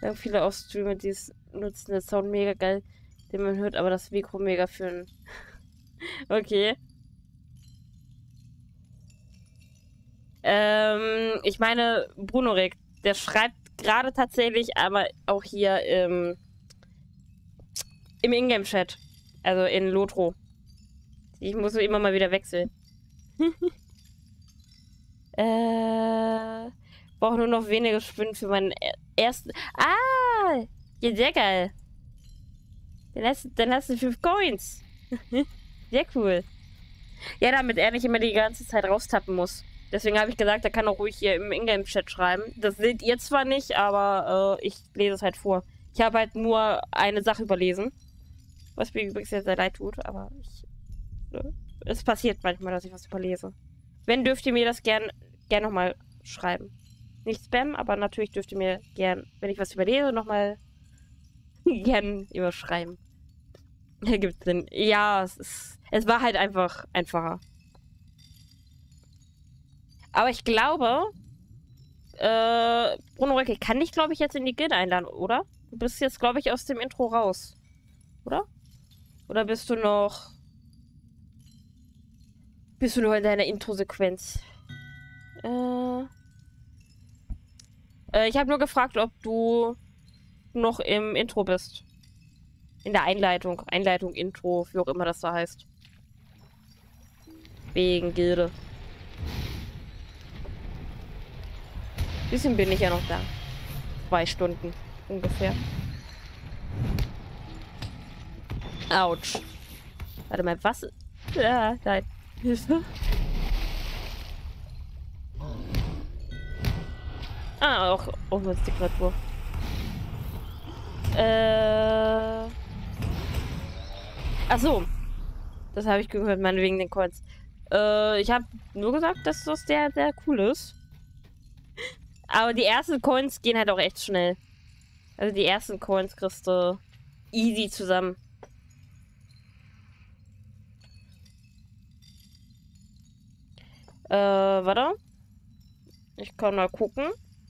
Sagen viele auch Streamer, die es nutzen, der Sound mega geil, den man hört, aber das Mikro mega für ein... Okay. Ich meine, Brunorek, der schreibt gerade tatsächlich, aber auch hier im Ingame-Chat. Also in Lotro. Ich muss immer mal wieder wechseln. Brauche nur noch wenige Spinnen für meinen ersten... Ah! Ja, sehr geil. Dann hast du 5 Coins. Sehr cool. Ja, damit er nicht immer die ganze Zeit raustappen muss. Deswegen habe ich gesagt, er kann auch ruhig hier im Ingame-Chat schreiben. Das seht ihr zwar nicht, aber ich lese es halt vor. Ich habe halt nur eine Sache überlesen. Was mir übrigens sehr, sehr leid tut, aber es passiert manchmal, dass ich was überlese. Wenn, dürft ihr mir das gern nochmal schreiben. Nicht Spam, aber natürlich dürft ihr mir gern, wenn ich was überlese, nochmal gern überschreiben. Gibt's denn? Ja, es war halt einfach einfacher. Aber ich glaube, Bruno Röcke kann dich, glaube ich, jetzt in die Gilde einladen, oder? Du bist jetzt, glaube ich, aus dem Intro raus. Oder? Oder bist du noch in deiner Intro-Sequenz? Ich habe nur gefragt, ob du noch im Intro bist. In der Einleitung. Einleitung, Intro, wie auch immer das da heißt. Wegen Gilde. Bisschen bin ich ja noch da. 2 Stunden ungefähr. Autsch. Warte mal, was? Ja, nein. Hilfe. Ah, auch eine Signatur. Ach so. Das habe ich gehört, meine wegen den Coins. Ich habe nur gesagt, dass das sehr, sehr cool ist. Aber die ersten Coins gehen halt auch echt schnell. Also die ersten Coins kriegst du easy zusammen. Warte. Ich kann mal gucken.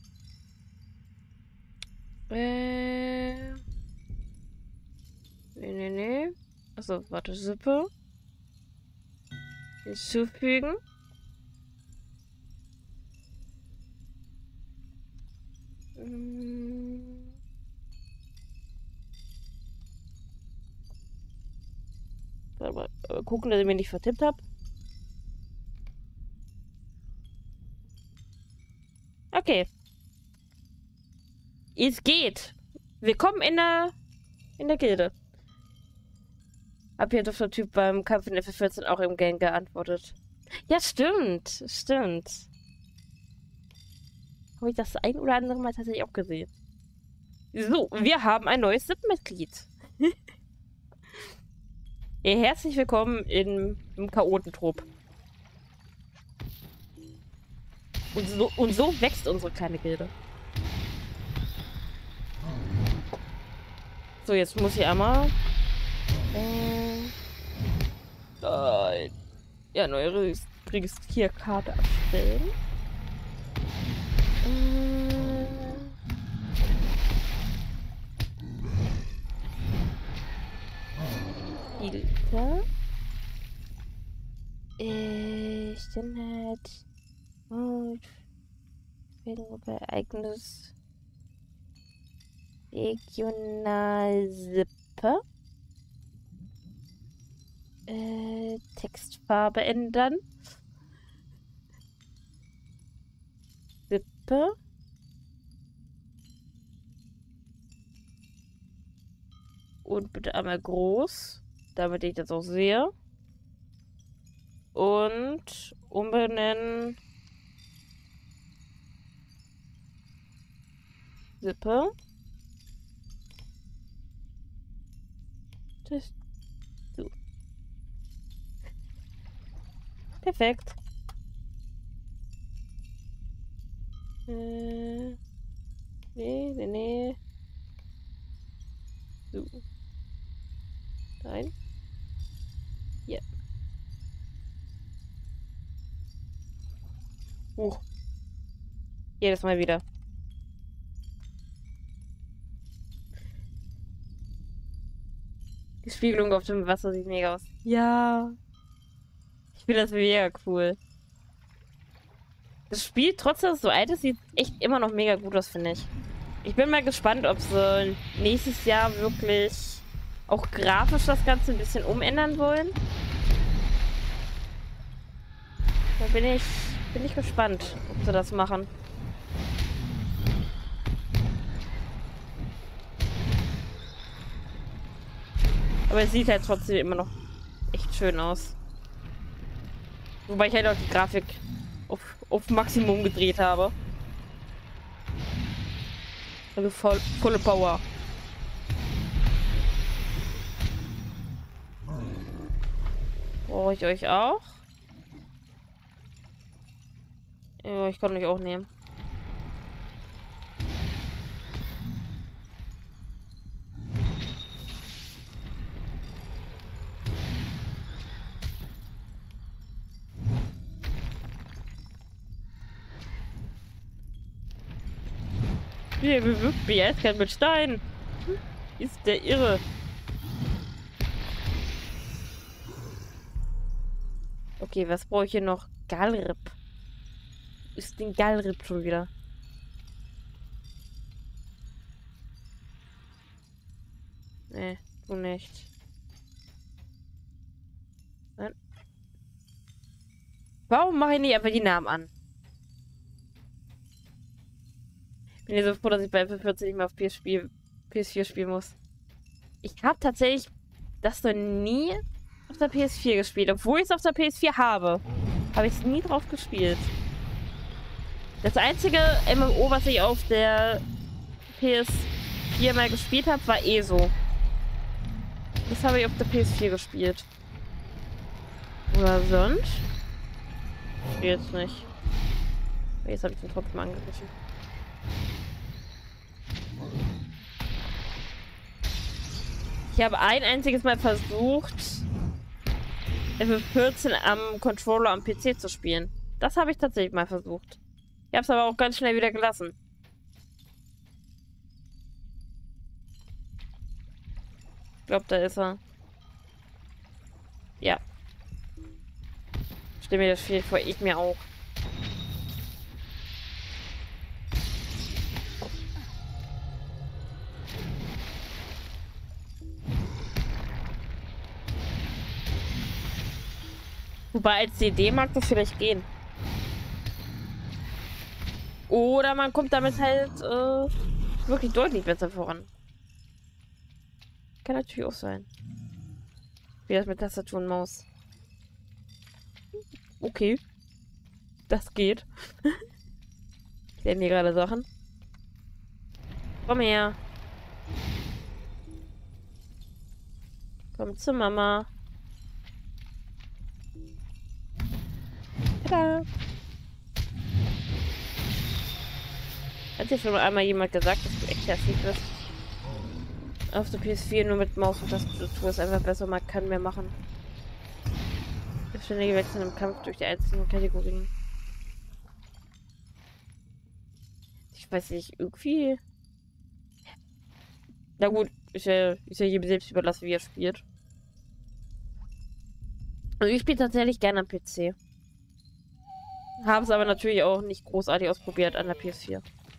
Nee. Achso, warte, Sippe. Hinzufügen. Warte mal, gucken, dass ich mich nicht vertippt habe. Okay. Es geht. Willkommen in der Gilde. Hab hier doch der Typ beim Kampf in FF14 auch im Game geantwortet. Ja, stimmt. Stimmt. Habe ich das ein oder andere Mal tatsächlich auch gesehen. So, wir haben ein neues SIP-Mitglied. Herzlich willkommen im Chaotentrupp. Und so wächst unsere kleine Gilde. So, jetzt muss ich einmal... ja, neue Registrierkarte erstellen. Filter. Standard. Ereignis. Regionalsippe. Textfarbe ändern. Sippe. Und bitte einmal groß, damit ich das auch sehe. Und umbenennen. Sippe. Das. So. Perfekt. Nee. So. Nein. Hier. Jedes Mal wieder. Spiegelung auf dem Wasser sieht mega aus. Ja. Ich finde das mega cool. Das Spiel, trotz dass es so alt ist, sieht echt immer noch mega gut aus, finde ich. Ich bin mal gespannt, ob sie nächstes Jahr wirklich auch grafisch das Ganze ein bisschen umändern wollen. Da bin ich gespannt, ob sie das machen. Aber es sieht halt trotzdem immer noch echt schön aus. Wobei ich halt auch die Grafik auf Maximum gedreht habe. Also volle Power. Brauche ich euch auch? Ja, ich kann euch auch nehmen. Wie bewirkt mich eiskalt mit Stein? Ist der irre. Okay, was brauche ich hier noch? Galrip. Ist den Galrip schon wieder? Nee, du nicht. Nein. Warum mache ich nicht einfach die Namen an? Bin ja so froh, dass ich bei FF14 nicht mehr auf PS4 spielen muss. Ich habe tatsächlich das noch nie auf der PS4 gespielt. Obwohl ich es auf der PS4 habe, habe ich es nie drauf gespielt. Das einzige MMO, was ich auf der PS4 mal gespielt habe, war ESO. Das habe ich auf der PS4 gespielt. Oder sonst? Jetzt nicht. Jetzt habe ich den trotzdem angegriffen. Ich habe ein einziges Mal versucht, FF14 am Controller am PC zu spielen. Das habe ich tatsächlich mal versucht. Ich habe es aber auch ganz schnell wieder gelassen. Ich glaube, da ist er. Ja. Stell mir das viel vor, ich mir auch. Wobei als CD mag das vielleicht gehen. Oder man kommt damit halt wirklich deutlich besser voran. Kann natürlich auch sein. Wie das mit Tastatur und Maus. Okay. Das geht. Ich lerne hier gerade Sachen. Komm her. Komm zu Mama. Tada. Hat dir schon einmal jemand gesagt, dass du echt hässlich bist? Auf der PS4 nur mit Maus und Tastatur ist einfach besser, man kann mehr machen. Ständige Wechsel im Kampf durch die einzelnen Kategorien. Ich weiß nicht, irgendwie. Na gut, ist ja jedem selbst überlassen, wie er spielt. Also ich spiele tatsächlich gerne am PC. Habe es aber natürlich auch nicht großartig ausprobiert an der PS4.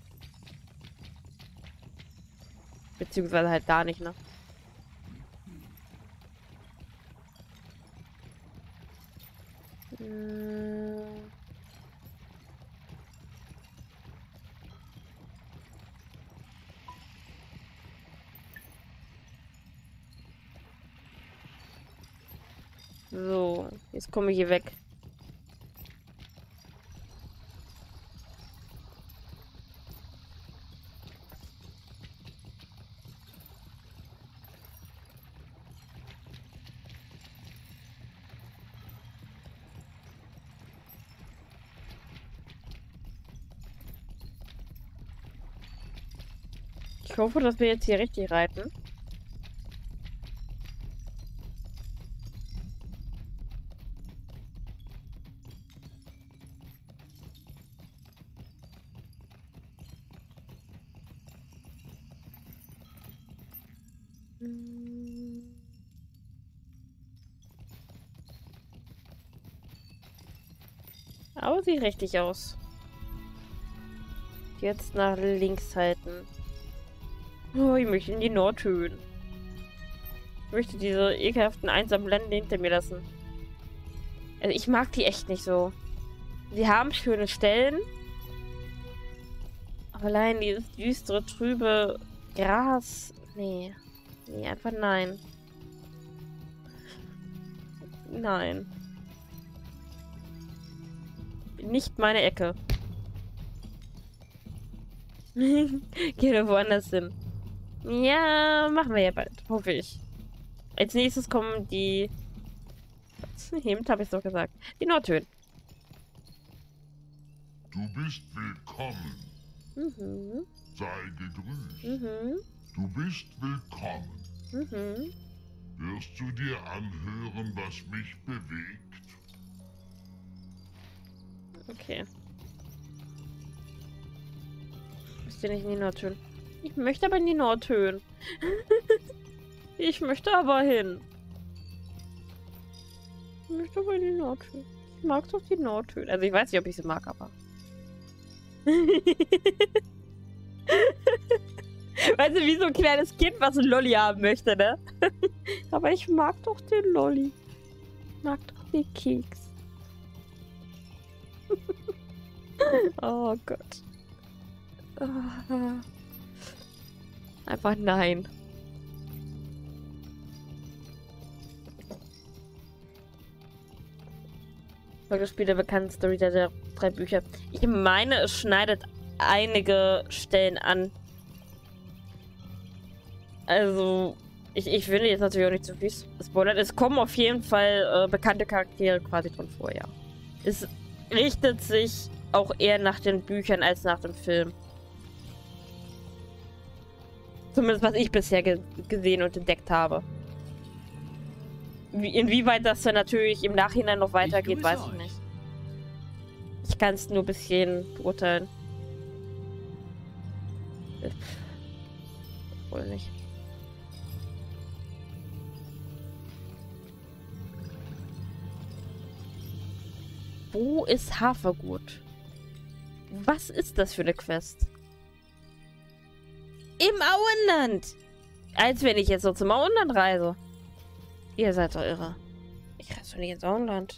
Beziehungsweise halt gar nicht, ne? So, jetzt komme ich hier weg. Ich hoffe, dass wir jetzt hier richtig reiten. Aber sieht richtig aus. Jetzt nach links halten. Oh, ich möchte in die Nordhöhen. Ich möchte diese ekelhaften, einsamen Länder hinter mir lassen. Also ich mag die echt nicht so. Sie haben schöne Stellen. Aber allein dieses düstere, trübe Gras. Nee. Nee, einfach nein. Nein. Nicht meine Ecke. Geh doch woanders hin. Ja, machen wir ja bald. Hoffe ich. Als nächstes kommen die... Hemd habe ich so gesagt. Die Nordhöhen. Du bist willkommen. Mhm. Sei gegrüßt. Mhm. Du bist willkommen. Mhm. Wirst du dir anhören, was mich bewegt? Okay. Müsst ihr nicht in die Nordhöhen? Ich möchte aber in die Nordhöhen. Ich möchte aber hin. Ich möchte aber in die Nordhöhen. Ich mag doch die Nordhöhen. Also ich weiß nicht, ob ich sie mag, aber... Weißt du, wie so ein kleines Kind, was ein Lolli haben möchte, ne? Aber ich mag doch den Lolli. Ich mag doch den Keks. Oh Gott. Einfach nein. Spiel der bekannten Story der 3 Bücher. Ich meine, es schneidet einige Stellen an. Also, ich finde jetzt natürlich auch nicht zu viel spoilern. Es kommen auf jeden Fall bekannte Charaktere quasi drin vor, ja. Es richtet sich auch eher nach den Büchern als nach dem Film. Zumindest was ich bisher gesehen und entdeckt habe. Inwieweit das dann natürlich im Nachhinein noch weitergeht, weiß ich nicht. Ich kann es nur ein bisschen beurteilen. Wohl nicht. Wo ist Hafergut? Was ist das für eine Quest? Im Auenland! Als wenn ich jetzt so zum Auenland reise. Ihr seid doch irre. Ich reise doch nicht ins Auenland.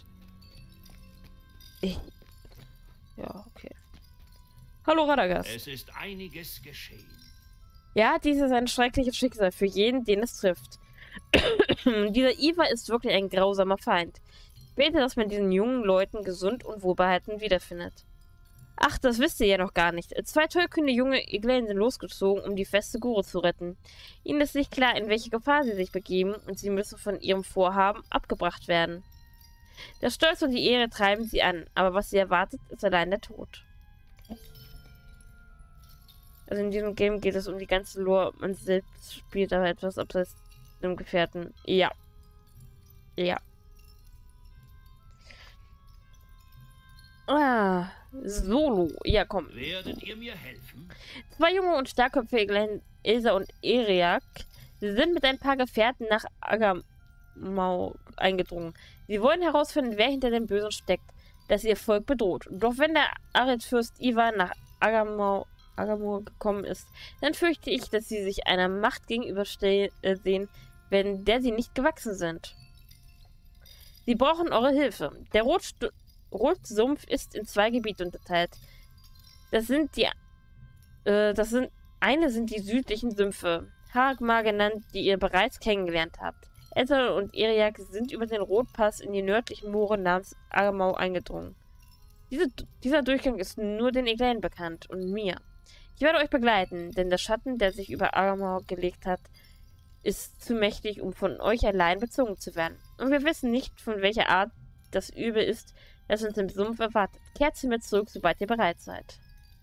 Ja, okay. Hallo Radagast. Es ist einiges geschehen. Ja, dies ist ein schreckliches Schicksal für jeden, den es trifft. Dieser Iva ist wirklich ein grausamer Feind. Ich bete, dass man diesen jungen Leuten gesund und wohlbehalten wiederfindet. Ach, das wisst ihr ja noch gar nicht. 2 tollkühne junge Iglen sind losgezogen, um die feste Guru zu retten. Ihnen ist nicht klar, in welche Gefahr sie sich begeben, und sie müssen von ihrem Vorhaben abgebracht werden. Der Stolz und die Ehre treiben sie an, aber was sie erwartet, ist allein der Tod. Also in diesem Game geht es um die ganze Lore. Man selbst spielt aber etwas abseits dem Gefährten. Ja. Ja. Ah, Solo. Ja, komm. Werdet ihr mir helfen? 2 junge und starkköpfige Glen, Ilsa und Eriak, sind mit ein paar Gefährten nach Agamau eingedrungen. Sie wollen herausfinden, wer hinter dem Bösen steckt, das ihr Volk bedroht. Doch wenn der Arid-Fürst Ivan nach Agamau gekommen ist, dann fürchte ich, dass sie sich einer Macht gegenüberstehen sehen, wenn der sie nicht gewachsen sind. Sie brauchen eure Hilfe. Der Rotsumpf ist in 2 Gebiete unterteilt. Eine sind die südlichen Sümpfe, Haragmar genannt, die ihr bereits kennengelernt habt. Elsa und Eriak sind über den Rotpass in die nördlichen Moore namens Agamau eingedrungen. Dieser Durchgang ist nur den Eglen bekannt und mir. Ich werde euch begleiten, denn der Schatten, der sich über Agamau gelegt hat, ist zu mächtig, um von euch allein bezogen zu werden. Und wir wissen nicht, von welcher Art das Übel ist, das uns im Sumpf erwartet. Kehrt zu mir zurück, sobald ihr bereit seid.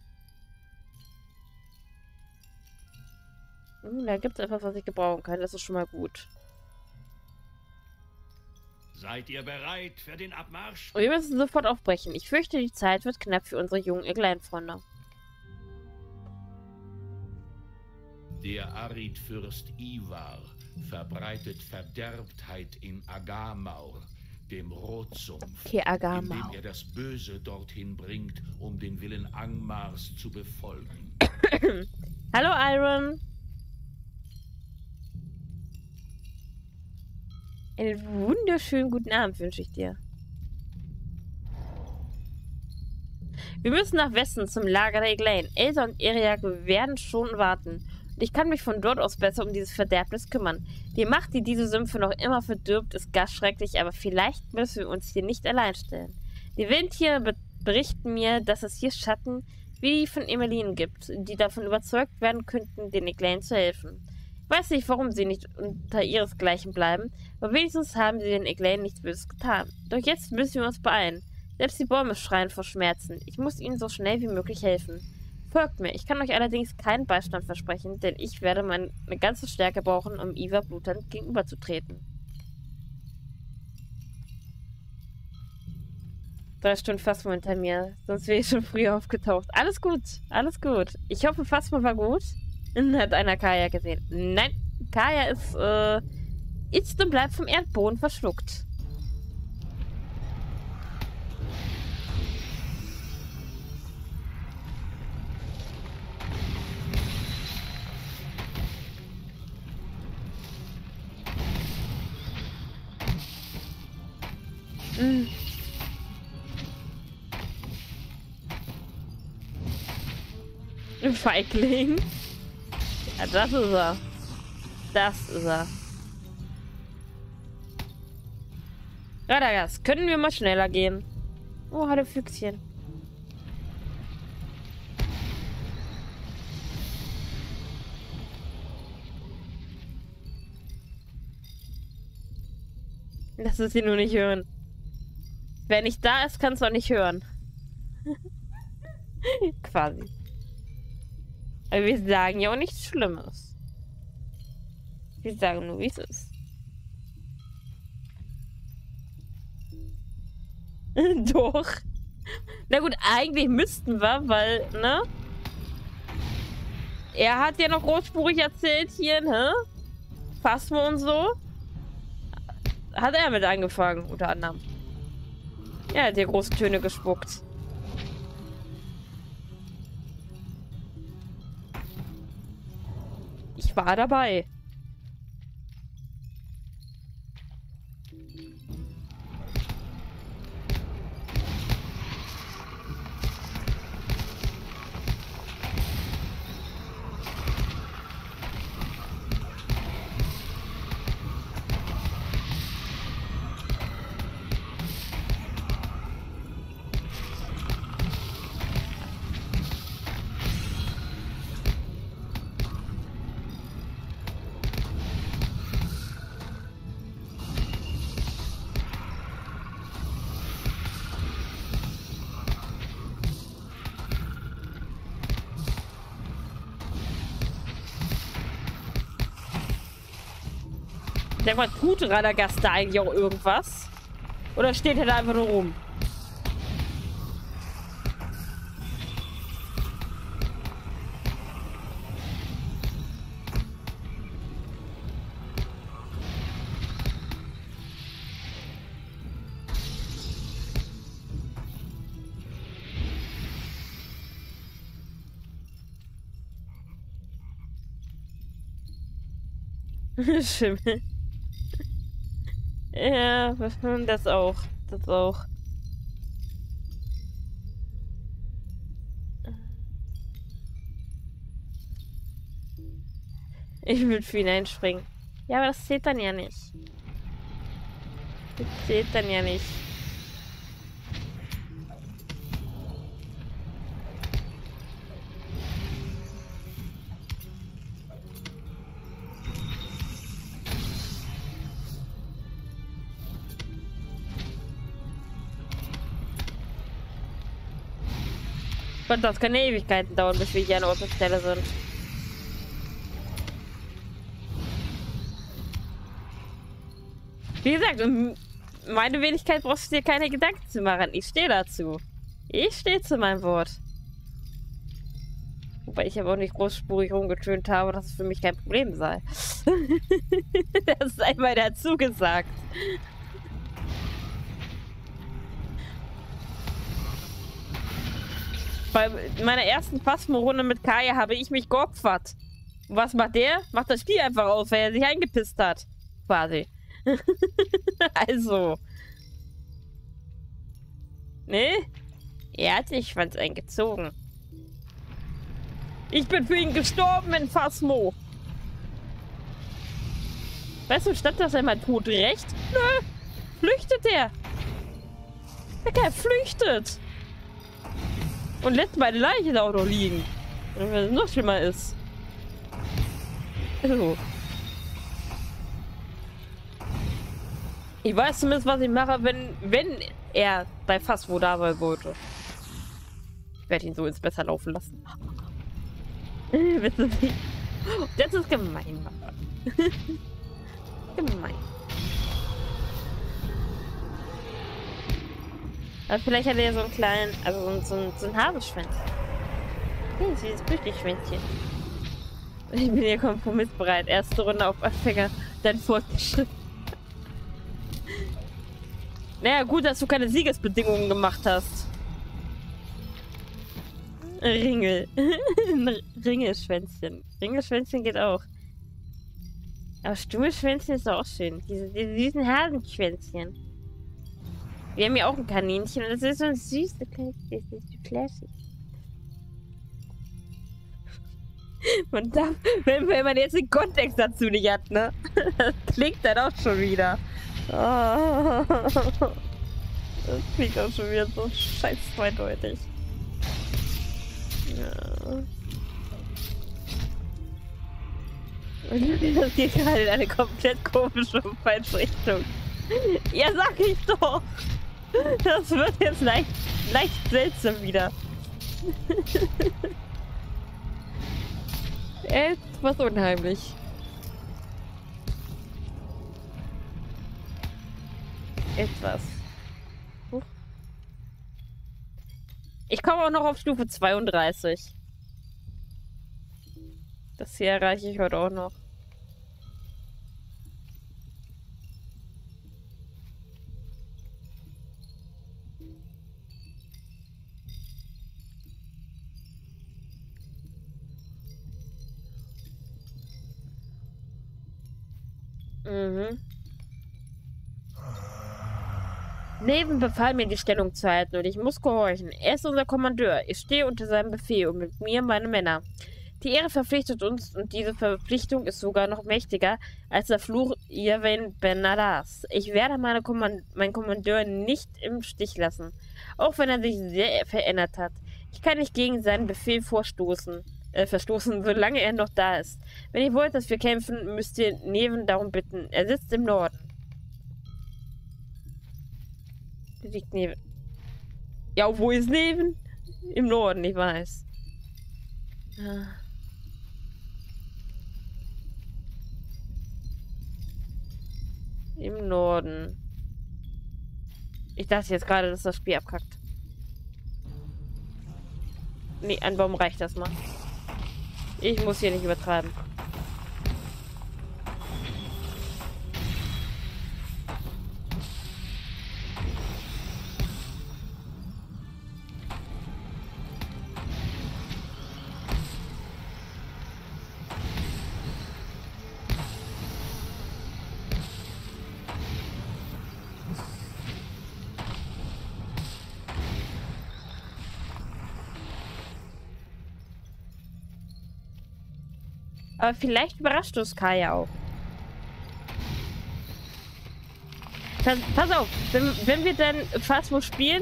Da gibt es etwas, was ich gebrauchen kann. Das ist schon mal gut. Seid ihr bereit für den Abmarsch? Und wir müssen sofort aufbrechen. Ich fürchte, die Zeit wird knapp für unsere jungen Eglein-Freunde. Der Arid-Fürst Ivar verbreitet Verderbtheit in Agamaur. dem Rotsumpf, Okay, Agama. indem er das Böse dorthin bringt, um den Willen Angmars zu befolgen. Hallo, Iron. Einen wunderschönen guten Abend wünsche ich dir. Wir müssen nach Westen zum Lager der Eglain. Elsa und Eriak werden schon warten. Und ich kann mich von dort aus besser um dieses Verderbnis kümmern. Die Macht, die diese Sümpfe noch immer verdirbt, ist gar schrecklich, aber vielleicht müssen wir uns hier nicht allein stellen. Die Windtiere berichten mir, dass es hier Schatten wie die von Emmeline gibt, die davon überzeugt werden könnten, den Eglain zu helfen. Ich weiß nicht, warum sie nicht unter ihresgleichen bleiben, aber wenigstens haben sie den Eglain nichts Böses getan. Doch jetzt müssen wir uns beeilen. Selbst die Bäume schreien vor Schmerzen. Ich muss ihnen so schnell wie möglich helfen. Folgt mir. Ich kann euch allerdings keinen Beistand versprechen, denn ich werde meine ganze Stärke brauchen, um Iva blutend gegenüberzutreten. 3 Stunden Phasma hinter mir, sonst wäre ich schon früher aufgetaucht. Alles gut, alles gut. Ich hoffe, Phasma war gut. Hat einer Kaya gesehen? Nein, Kaya ist und bleibt vom Erdboden verschluckt. Feigling. Ja, das ist er. Das ist er. Radagast, können wir mal schneller gehen? Oh, hallo Füchschen. Lass es sie nur nicht hören. Wer nicht da ist, kann es auch nicht hören. Quasi. Aber wir sagen ja auch nichts Schlimmes. Wir sagen nur, wie es ist. Doch. Na gut, eigentlich müssten wir, weil, ne? Er hat ja noch großspurig erzählt hier, ne? Phasma und so. Hat er mit angefangen, unter anderem. Ja, er hat hier große Töne gespuckt. Ich war dabei. Sag mal, tut Radagast da eigentlich auch irgendwas? Oder steht er da einfach nur rum? Schimmel. Ja, das auch. Das auch. Ich würde für ihn einspringen. Ja, aber das zählt dann ja nicht. Das zählt dann ja nicht. Gott, das kann ja Ewigkeiten dauern, bis wir hier an Ort und Stelle sind. Wie gesagt, um meine Wenigkeit brauchst du dir keine Gedanken zu machen. Ich stehe dazu. Ich stehe zu meinem Wort. Wobei ich aber auch nicht großspurig rumgetönt habe, dass es für mich kein Problem sei. Das sei mal dazu gesagt. Bei meiner ersten Phasmo-Runde mit Kaya habe ich mich geopfert. Und was macht der? Macht das Spiel einfach aus, weil er sich eingepisst hat. Quasi. Also. Ne? Er hat sich Schwanz eingezogen. Ich bin für ihn gestorben in Phasmo. Weißt du, statt dass er mal tot rächt, nö, flüchtet er. Der Kerl flüchtet. Und lässt meine Leiche da auch noch liegen. Und wenn es noch schlimmer ist. So. Ich weiß zumindest, was ich mache, wenn er bei Phasmo da sein wollte. Ich werde ihn so ins Besser laufen lassen. Das ist gemein, Mama. Gemein. Aber vielleicht hat er ja so einen kleinen, also so ein Hasenschwanz. Hey, süßes Büschelschwänzchen. Ich bin hier kompromissbereit. Erste Runde auf Anfänger, dann Fortgeschritt. Naja, gut, dass du keine Siegesbedingungen gemacht hast. Ringel. Ringelschwänzchen. Ringelschwänzchen geht auch. Aber Stummelschwänzchen ist auch schön. Diese süßen Hasenschwänzchen. Wir haben ja auch ein Kaninchen und das ist so ein süßes kleines Fläschchen. Und da, wenn man jetzt den Kontext dazu nicht hat, ne? Das klingt dann auch schon wieder. Oh. Das klingt auch schon wieder so scheiß zweideutig. Ja. Das geht gerade in eine komplett komische und falsche Richtung. Ja, sag ich doch! Das wird jetzt leicht seltsam wieder. Etwas unheimlich. Etwas. Huch. Ich komme auch noch auf Stufe 32. Das hier erreiche ich heute auch noch. Mhm. Neven befahl mir, die Stellung zu halten und ich muss gehorchen. Er ist unser Kommandeur. Ich stehe unter seinem Befehl und mit mir meine Männer. Die Ehre verpflichtet uns und diese Verpflichtung ist sogar noch mächtiger als der Fluch Yvain Ben-Nadas. Ich werde meinen Kommandeur nicht im Stich lassen, auch wenn er sich sehr verändert hat. Ich kann nicht gegen seinen Befehl verstoßen, solange er noch da ist. Wenn ihr wollt, dass wir kämpfen, müsst ihr Neven darum bitten. Er sitzt im Norden. Liegt Neven. Ja, wo ist Neven? Im Norden, ich weiß. Ah. Im Norden. Ich dachte jetzt gerade, dass das Spiel abkackt. Nee, ein Baum reicht das mal. Ich muss hier nicht übertreiben. Aber vielleicht überrascht uns Kaya auch. Pass auf, wenn wir dann Phasmo spielen,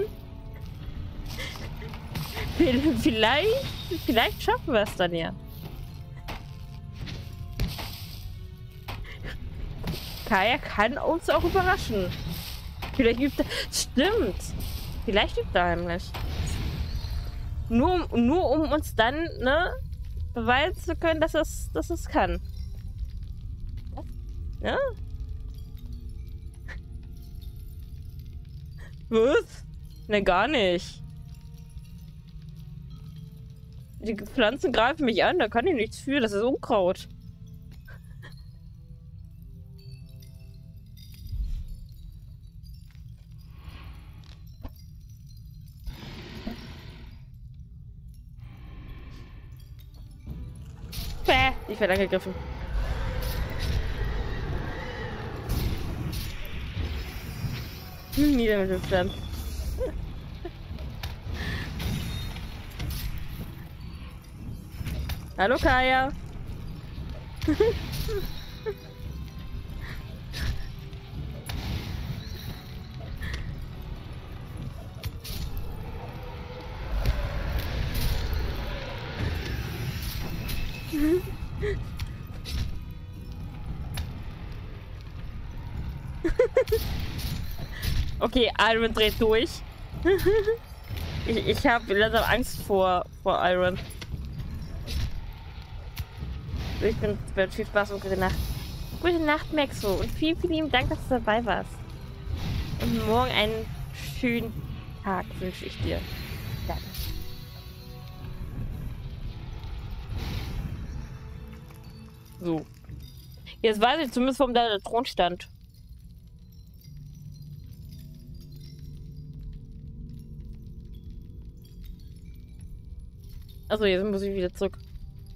vielleicht schaffen wir es dann ja. Kaya kann uns auch überraschen. Vielleicht übt er... Stimmt. Vielleicht übt er heimlich. Nur um uns dann, ne, beweisen zu können, dass es kann. Was? Ja? Was? Ne, gar nicht. Die Pflanzen greifen mich an, da kann ich nichts für, das ist Unkraut. Hilfe! Ich werde angegriffen. Nieder mit dem Pferd. Hallo Kaya. Okay, Iron dreht durch. ich habe langsam Angst vor Iron. Ich bin viel Spaß und gute Nacht. Gute Nacht, Maxo. Und vielen, vielen lieben Dank, dass du dabei warst. Und morgen einen schönen Tag wünsche ich dir. Danke. So. Jetzt weiß ich zumindest, warum da der Thron stand. Also jetzt muss ich wieder zurück.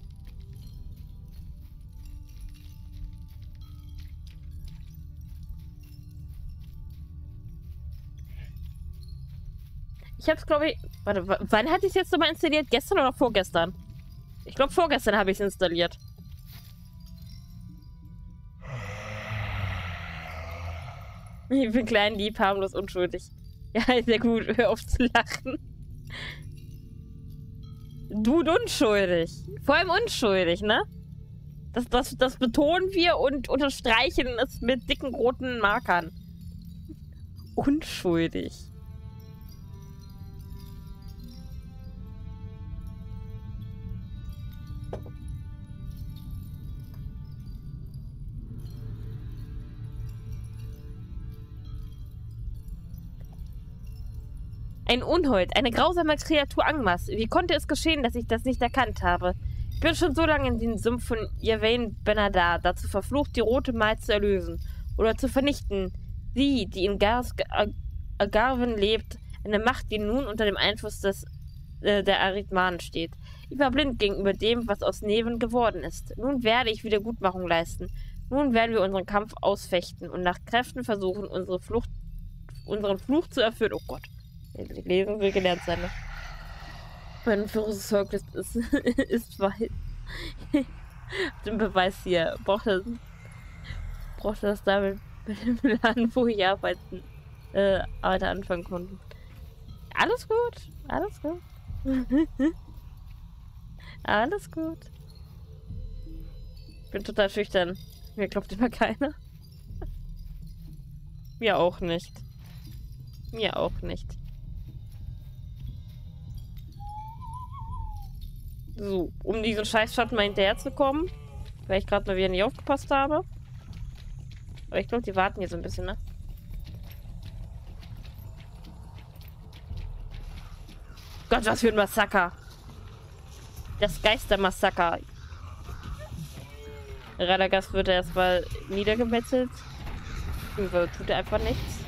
Ich hab's, glaube ich... Warte, wann hatte ich es jetzt nochmal installiert? Gestern oder vorgestern? Ich glaube, vorgestern habe ich es installiert. Ich bin klein, lieb, harmlos, unschuldig. Ja, sehr gut. Hör auf zu lachen. Du unschuldig. Vor allem unschuldig, ne? Das betonen wir und unterstreichen es mit dicken roten Markern. Unschuldig. Ein Unhold, eine grausame Kreatur Angmars. Wie konnte es geschehen, dass ich das nicht erkannt habe? Ich bin schon so lange in den Sumpf von Yvain Benadar, dazu verflucht, die Rote Maid zu erlösen oder zu vernichten. Sie, die in Garven lebt, eine Macht, die nun unter dem Einfluss der Arithmanen steht. Ich war blind gegenüber dem, was aus Neven geworden ist. Nun werde ich Wiedergutmachung leisten. Nun werden wir unseren Kampf ausfechten und nach Kräften versuchen, unseren Fluch zu erfüllen. Oh Gott. Lesen will gelernt sein. Ne? Mein Führungszeugnis ist weit. Den Beweis hier. Brauchte das damit mit dem Laden, wo ich arbeiten anfangen konnte. Alles gut. Alles gut. Alles gut. Ich bin total schüchtern. Mir klopft immer keiner. Mir auch nicht. Mir auch nicht. So, um diesen Scheißschatten mal hinterherzukommen, weil ich gerade mal wieder nicht aufgepasst habe. Aber ich glaube, die warten hier so ein bisschen, ne? Gott, was für ein Massaker. Das Geistermassaker. Radagast wird erstmal niedergemetzelt. Tut er einfach nichts.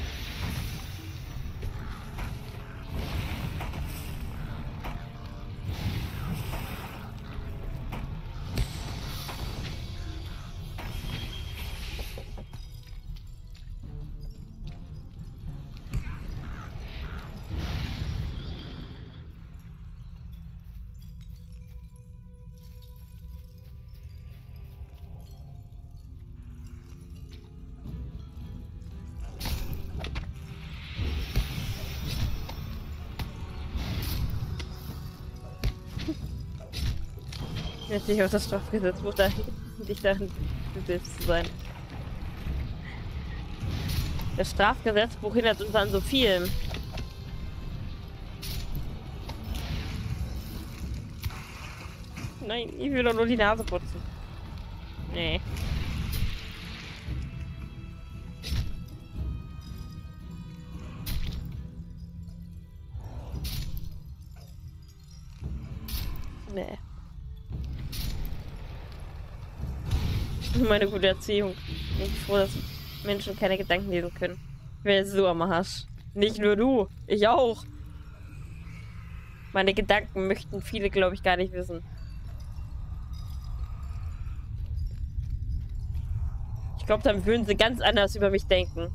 Jetzt nicht auf das Strafgesetzbuch dich darin selbst zu sein. Das Strafgesetzbuch hindert uns an so vielem. Nein, ich will doch nur die Nase putzen. Nee. Nee. Meine gute Erziehung. Ich bin froh, dass Menschen keine Gedanken lesen können. Wer ist so am Arsch? Nicht nur du, ich auch. Meine Gedanken möchten viele, glaube ich, gar nicht wissen. glaube, dann würden sie ganz anders über mich denken.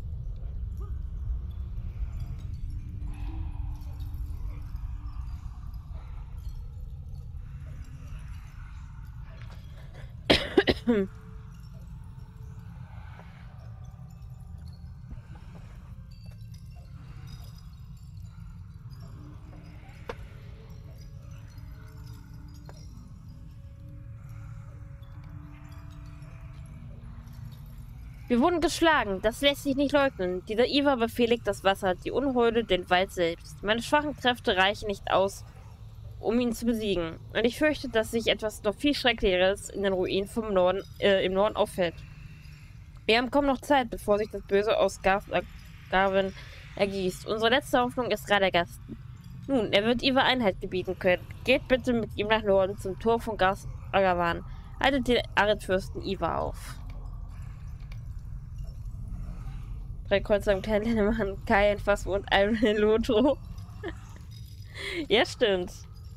Wir wurden geschlagen, das lässt sich nicht leugnen. Dieser Iva befehligt das Wasser, die Unholde den Wald selbst. Meine schwachen Kräfte reichen nicht aus, um ihn zu besiegen. Und ich fürchte, dass sich etwas noch viel Schrecklicheres in den Ruinen vom Norden, im Norden auffällt. Wir haben kaum noch Zeit, bevor sich das Böse aus Garvin ergießt. Unsere letzte Hoffnung ist Radagast. Nun, er wird Iva Einhalt gebieten können. Geht bitte mit ihm nach Norden zum Tor von Agavan. Haltet den Arid-Fürsten Iva auf. 3 Kreuzer im Kleinen machen Kai, Fassmo und Iron Lotro. Ja, stimmt.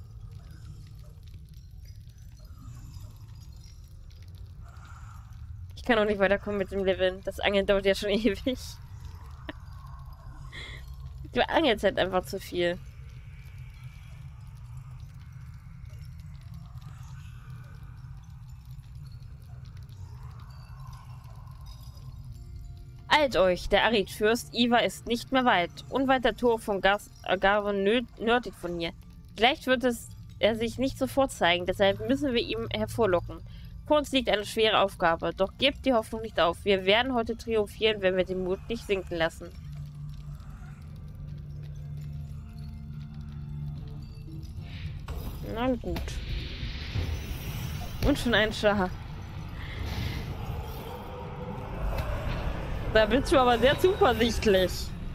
Ich kann auch nicht weiterkommen mit dem Leveln. Das Angeln dauert ja schon ewig. Du angelst halt einfach zu viel. Eilt euch, der Arid-Fürst Iva ist nicht mehr weit. Unweit der Tor von Garvin nördlich von hier. Vielleicht wird er sich nicht sofort zeigen, deshalb müssen wir ihn hervorlocken. Vor uns liegt eine schwere Aufgabe, doch gebt die Hoffnung nicht auf. Wir werden heute triumphieren, wenn wir den Mut nicht sinken lassen. Na gut. Und schon ein Schar. Da bist du aber sehr zuversichtlich.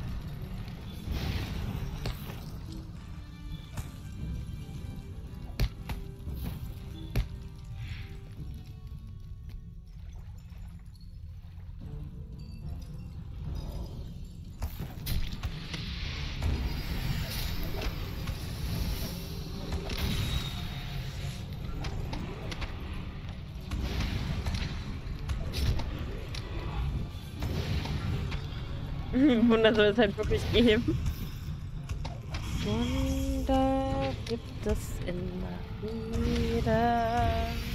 Wunder soll es halt wirklich geben. Wunder gibt es immer wieder.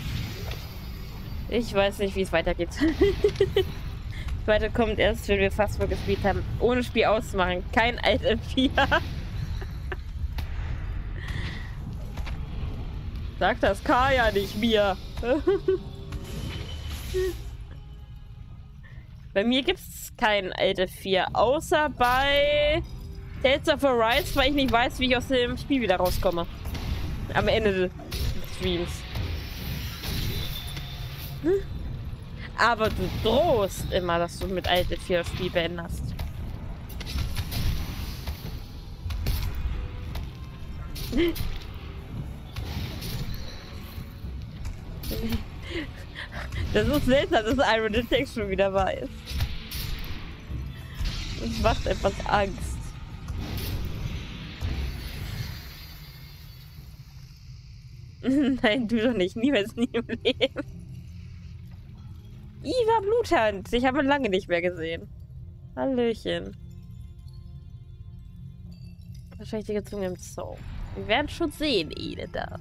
Ich weiß nicht, wie es weitergeht. Weiter kommt erst, wenn wir fast mal gespielt haben. Ohne Spiel ausmachen. Kein Alt 4. Sag das K ja nicht mir. Bei mir gibt es keinen Alt 4, außer bei Tales of Arise, weil ich nicht weiß, wie ich aus dem Spiel wieder rauskomme. Am Ende des Streams. Aber du drohst immer, dass du mit Alt 4 das Spiel beendest. Das ist seltsam, dass Iron Detect schon wieder weiß. Das macht etwas Angst. Nein, du doch nicht. Niemals, nie im Leben. Iva Bluthand. Ich habe ihn lange nicht mehr gesehen. Hallöchen. Wahrscheinlich die Zunge im Zoo. Wir werden schon sehen, Ede da.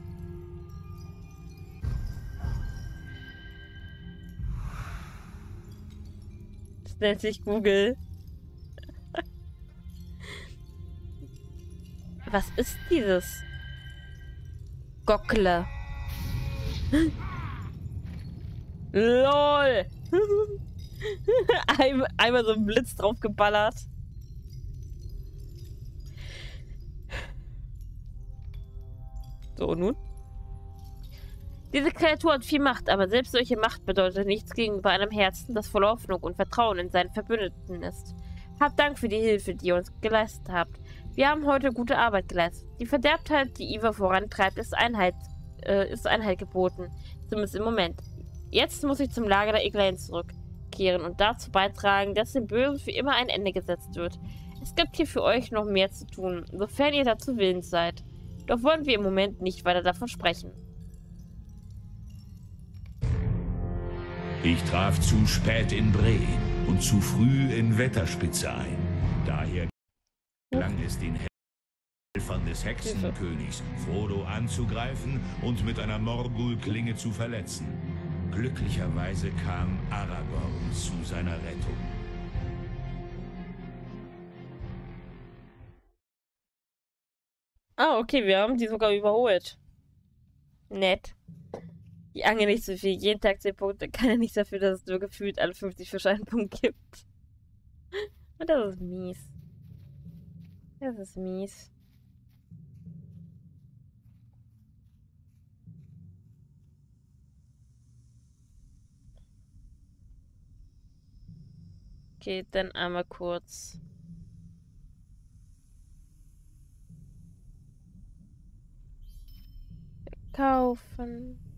Das nennt sich Google. Was ist dieses? Gockle. LOL. Einmal so ein Blitz drauf geballert. So, nun? Diese Kreatur hat viel Macht, aber selbst solche Macht bedeutet nichts gegenüber einem Herzen, das voller Hoffnung und Vertrauen in seinen Verbündeten ist. Habt Dank für die Hilfe, die ihr uns geleistet habt. Wir haben heute gute Arbeit geleistet. Die Verderbtheit, die Iva vorantreibt, ist Einheit geboten. Zumindest im Moment. Jetzt muss ich zum Lager der Eglain zurückkehren und dazu beitragen, dass dem Bösen für immer ein Ende gesetzt wird. Es gibt hier für euch noch mehr zu tun, sofern ihr dazu willens seid. Doch wollen wir im Moment nicht weiter davon sprechen. Ich traf zu spät in Bre und zu früh in Wetterspitze ein. Daher gelang es den Helfern des Hexenkönigs, Frodo anzugreifen und mit einer Morgul-Klinge zu verletzen. Glücklicherweise kam Aragorn zu seiner Rettung. Ah, okay, wir haben die sogar überholt. Nett. Die Angel nicht so viel. Jeden Tag 10 Punkte. Kann ja nichts dafür, dass es nur gefühlt alle 50 Fische einen Punkt gibt. Und das ist mies. Das ist mies. Okay, dann einmal kurz. Kaufen.